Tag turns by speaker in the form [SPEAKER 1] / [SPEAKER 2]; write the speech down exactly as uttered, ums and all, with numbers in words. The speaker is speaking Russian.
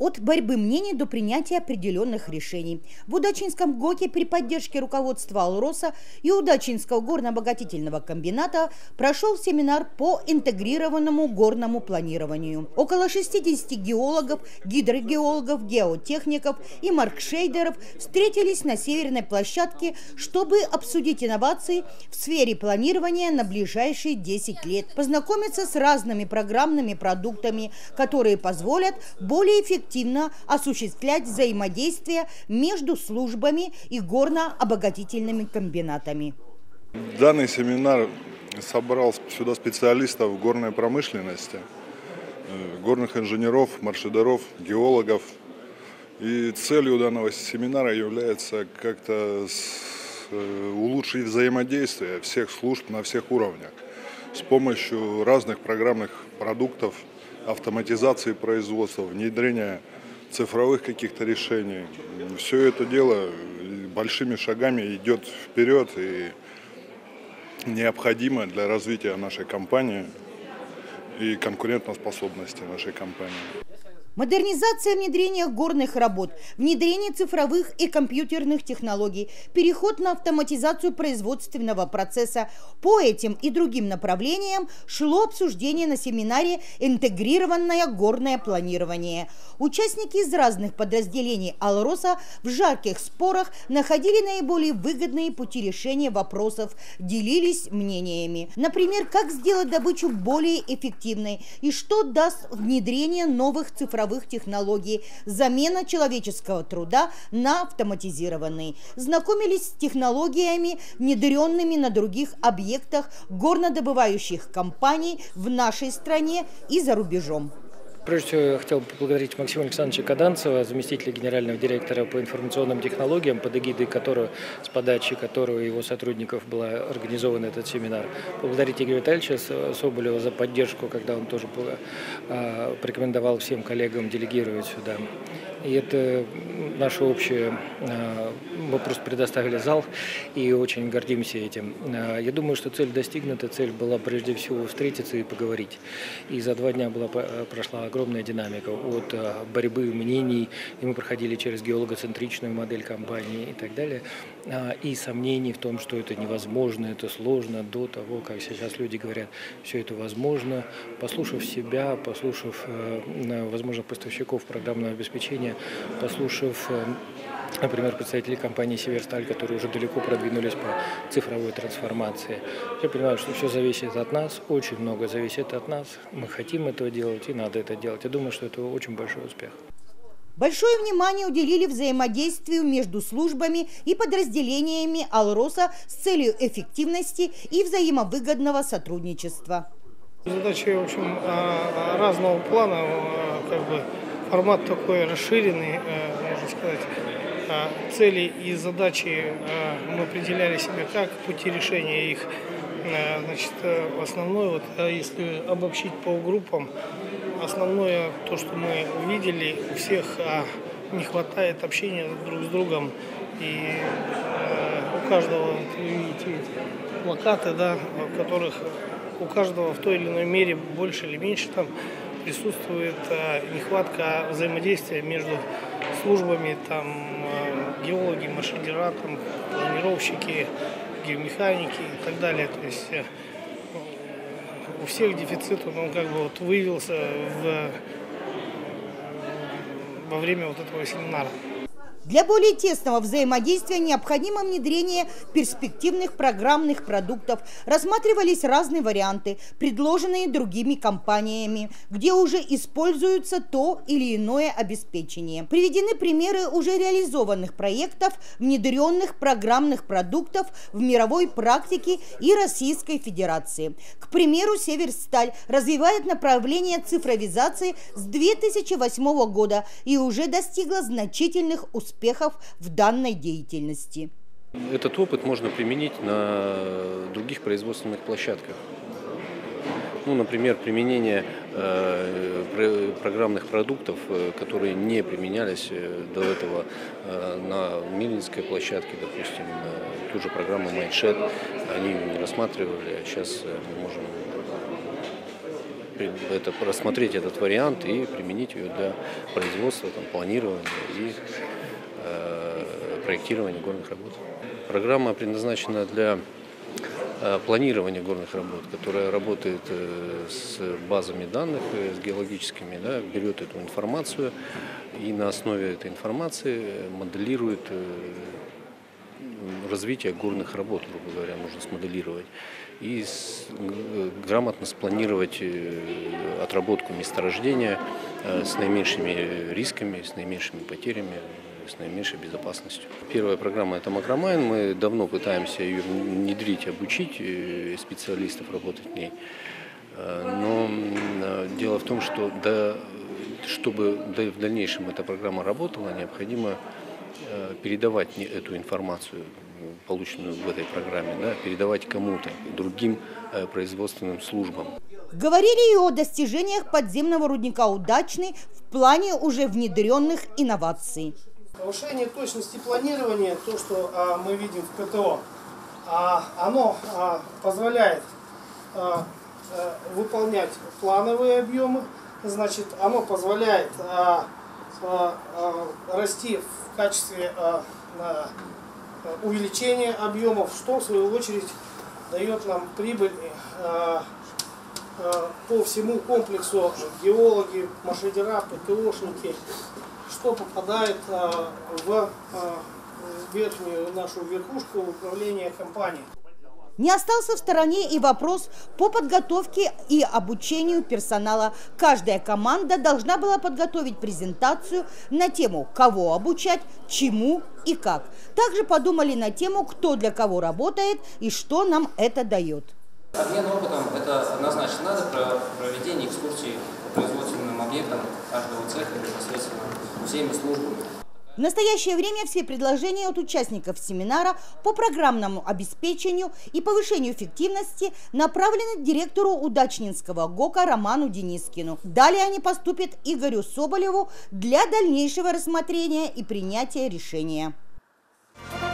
[SPEAKER 1] От борьбы мнений до принятия определенных решений. В Удачинском ГОКе при поддержке руководства «Алроса» и Удачинского горно-обогатительного комбината прошел семинар по интегрированному горному планированию. Около шестидесяти геологов, гидрогеологов, геотехников и маркшейдеров встретились на северной площадке, чтобы обсудить инновации в сфере планирования на ближайшие десять лет, познакомиться с разными программными продуктами, которые позволят более эффективно осуществлять взаимодействие между службами и горно-обогатительными комбинатами.
[SPEAKER 2] Данный семинар собрал сюда специалистов горной промышленности, горных инженеров, маршрутеров, геологов. И целью данного семинара является как-то улучшить взаимодействие всех служб на всех уровнях с помощью разных программных продуктов, автоматизации производства, внедрения цифровых каких-то решений. Все это дело большими шагами идет вперед и необходимо для развития нашей компании и конкурентоспособности нашей компании.
[SPEAKER 1] Модернизация внедрения горных работ, внедрение цифровых и компьютерных технологий, переход на автоматизацию производственного процесса. По этим и другим направлениям шло обсуждение на семинаре «Интегрированное горное планирование». Участники из разных подразделений «Алроса» в жарких спорах находили наиболее выгодные пути решения вопросов, делились мнениями. Например, как сделать добычу более эффективной и что даст внедрение новых цифровых технологий, замена человеческого труда на автоматизированный. Знакомились с технологиями, внедренными на других объектах горнодобывающих компаний в нашей стране и за рубежом.
[SPEAKER 3] Прежде всего, я хотел бы поблагодарить Максима Александровича Каданцева, заместителя генерального директора по информационным технологиям, под эгидой которого, с подачи которого и его сотрудников был организован этот семинар. Поблагодарить Игоря Витальевича Соболева за поддержку, когда он тоже порекомендовал всем коллегам делегировать сюда. И это наше общее, мы просто предоставили зал и очень гордимся этим. Я думаю, что цель достигнута, цель была прежде всего встретиться и поговорить. И за два дня была, прошла огромная динамика от борьбы мнений, и мы проходили через геологоцентричную модель компании и так далее, и сомнений в том, что это невозможно, это сложно, до того, как сейчас люди говорят, все это возможно. Послушав себя, послушав, возможно, поставщиков программного обеспечения, послушав, например, представителей компании «Северсталь», которые уже далеко продвинулись по цифровой трансформации. Я понимаю, что все зависит от нас, очень много зависит от нас. Мы хотим этого делать и надо это делать. Я думаю, что это очень большой успех.
[SPEAKER 1] Большое внимание уделили взаимодействию между службами и подразделениями «Алроса» с целью эффективности и взаимовыгодного сотрудничества.
[SPEAKER 4] Задачи, в общем, разного плана, как бы формат такой расширенный, можно сказать. Цели и задачи мы определяли себе как, пути решения их. Значит, основное, вот, если обобщить по группам, основное то, что мы увидели, у всех не хватает общения друг с другом. И у каждого, вы видите, плакаты, да, в которых у каждого в той или иной мере больше или меньше там присутствует нехватка взаимодействия между службами, там, геологи, маршрутера, там, планировщики, геомеханики и так далее. То есть у всех дефицит, он как бы вот выявился в, во время вот этого семинара.
[SPEAKER 1] Для более тесного взаимодействия необходимо внедрение перспективных программных продуктов. Рассматривались разные варианты, предложенные другими компаниями, где уже используется то или иное обеспечение. Приведены примеры уже реализованных проектов, внедренных программных продуктов в мировой практике и Российской Федерации. К примеру, «Северсталь» развивает направление цифровизации с две тысячи восьмого года и уже достигла значительных успехов. успехов в данной деятельности.
[SPEAKER 5] Этот опыт можно применить на других производственных площадках. Ну, например, применение э, программных продуктов, которые не применялись до этого э, на Мельницкой площадке, допустим, э, ту же программу Майншед, они не рассматривали, а сейчас мы можем это рассмотреть этот вариант и применить ее для производства, там, планирования и э, проектирования горных работ. Программа предназначена для э, планирования горных работ, которая работает э, с базами данных, э, с геологическими, да, берет эту информацию и на основе этой информации моделирует э, развитие горных работ, грубо говоря, нужно смоделировать и с, грамотно спланировать отработку месторождения с наименьшими рисками, с наименьшими потерями, с наименьшей безопасностью. Первая программа – это Макромайн. Мы давно пытаемся ее внедрить, обучить специалистов работать в ней. Но дело в том, что до, чтобы в дальнейшем эта программа работала, необходимо передавать эту информацию, полученную в этой программе, да, передавать кому-то, другим э, производственным службам.
[SPEAKER 1] Говорили и о достижениях подземного рудника «Удачный» в плане уже внедренных инноваций.
[SPEAKER 4] Повышение точности планирования, то, что а, мы видим в КТО, а, оно а, позволяет а, а, выполнять плановые объемы, значит, оно позволяет а, а, а, расти в качестве а, а, увеличения объемов, что в свою очередь дает нам прибыль а, а, по всему комплексу геологи, маршрутера, ПТОшники, что попадает а, в а, верхнюю нашу верхушку управления компанией.
[SPEAKER 1] Не остался в стороне и вопрос по подготовке и обучению персонала. Каждая команда должна была подготовить презентацию на тему, кого обучать, чему и как. Также подумали на тему, кто для кого работает и что нам это дает.
[SPEAKER 6] Обмен опытом – это однозначно надо про проведение экскурсий по производственным объектам каждого цеха непосредственно всеми службами.
[SPEAKER 1] В настоящее время все предложения от участников семинара по программному обеспечению и повышению эффективности направлены директору Удачнинского ГОКа Роману Денискину. Далее они поступят Игорю Соболеву для дальнейшего рассмотрения и принятия решения.